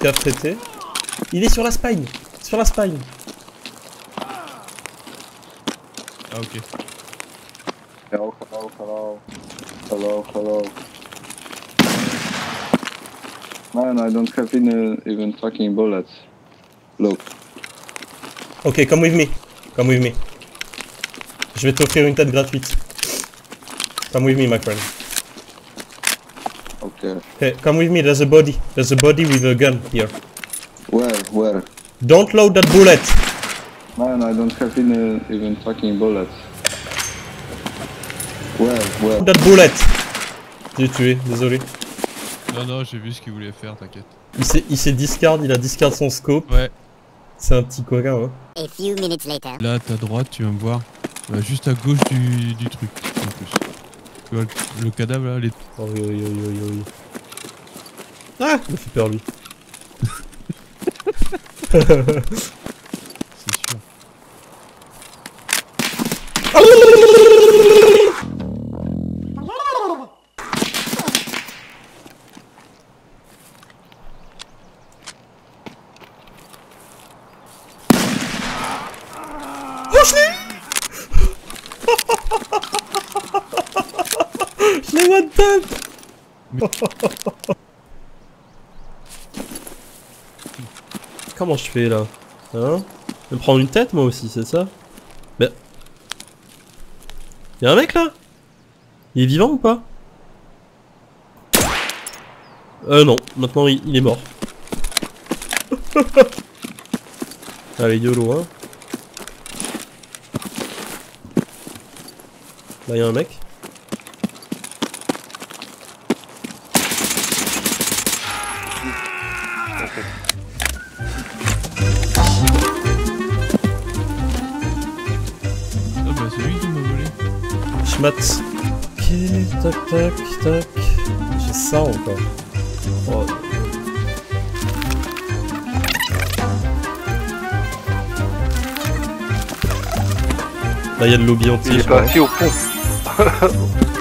à traiter. Il est sur la spine. Sur la spine. Ah ok. Hello, hello, hello. Hello, hello. Man, I don't have even fucking bullets. Look. Ok, come with me. Come with me. Je vais t'offrir une tête gratuite. Come with me, my friend. Okay. Okay, come with me. There's a body. There's a body with a gun here. Where? Don't load that bullet. Man, I don't have even fucking bullets. Where? That bullet. J'ai tué, désolé. Non, j'ai vu ce qu'il voulait faire, t'inquiète. Il s'est discard, il a discard son scope. Ouais. C'est un petit coquin, hein. A few minutes later. Là, à ta droite, tu vas me voir. Juste à gauche du truc, en plus. Tu vois le cadavre là, les... Oh, oui. Ah, il me fait peur, lui. C'est sûr. Oh, je l'ai eu. Je l'ai one tap. Comment je fais là? Hein? Je vais me prendre une tête moi aussi, c'est ça? Mais... Y'a un mec là? Il est vivant ou pas? Non, maintenant il est mort. Allez, YOLO, hein. Là y'a un mec. Ah bah c'est lui qui m'a volé. Schmat. Ok, tac. J'ai ça encore. Oh. Là y'a de l'eau entier. Il est parti au pont.